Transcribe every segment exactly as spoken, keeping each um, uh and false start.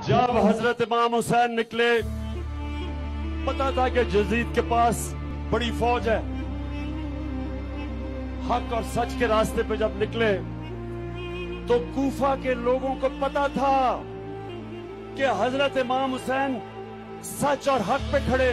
जब हजरत इमाम हुसैन निकले, पता था कि यजीद के पास बड़ी फौज है। हक और सच के रास्ते पे जब निकले तो कूफा के लोगों को पता था कि हजरत इमाम हुसैन सच और हक पे खड़े,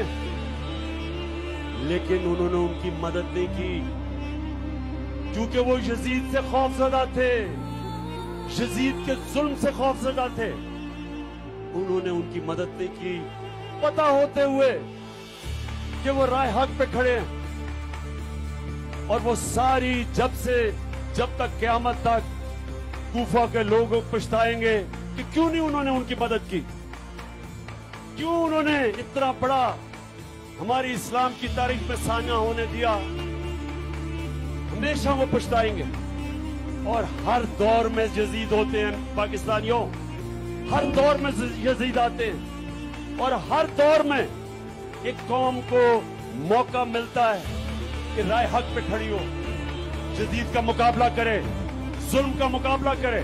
लेकिन उन्होंने उनकी मदद नहीं की क्योंकि वो यजीद से खौफजदा थे, यजीद के जुल्म से खौफजदा थे। उन्होंने उनकी मदद नहीं की, पता होते हुए कि वो राय हक पे खड़े हैं। और वो सारी जब से जब तक क़यामत तक कूफा के लोग पछताएंगे कि क्यों नहीं उन्होंने उनकी मदद की, क्यों उन्होंने इतना बड़ा हमारी इस्लाम की तारीख में सान्या होने दिया। हमेशा वो पछताएंगे। और हर दौर में यजीद होते हैं पाकिस्तानियों, हर दौर में यजीद आते हैं और हर दौर में एक कौम को मौका मिलता है कि राय हक पे खड़ी हो, यजीद का मुकाबला करे, जुल्म का मुकाबला करे,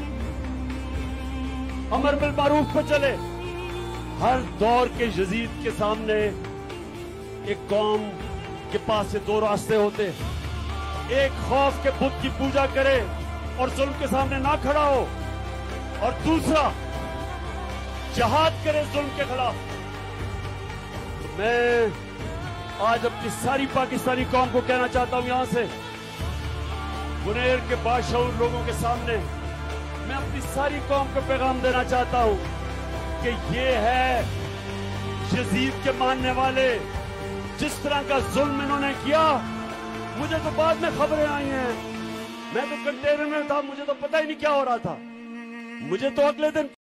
अमर बिल मारूफ पे चले। हर दौर के यजीद के सामने एक कौम के पास से दो रास्ते होते हैं, एक खौफ के बुत की पूजा करे और जुल्म के सामने ना खड़ा हो, और दूसरा जहाद करे जुल्म के खिलाफ। मैं आज अपनी सारी पाकिस्तानी कौम को कहना चाहता हूं, यहां से बुनेर के बाशऊर लोगों के सामने मैं अपनी सारी कौम को पैगाम देना चाहता हूं कि ये है यजीद के मानने वाले। जिस तरह का जुल्म इन्होंने किया, मुझे तो बाद में खबरें आई हैं, मैं तो कंटेनर में था, मुझे तो पता ही नहीं क्या हो रहा था। मुझे तो अगले दिन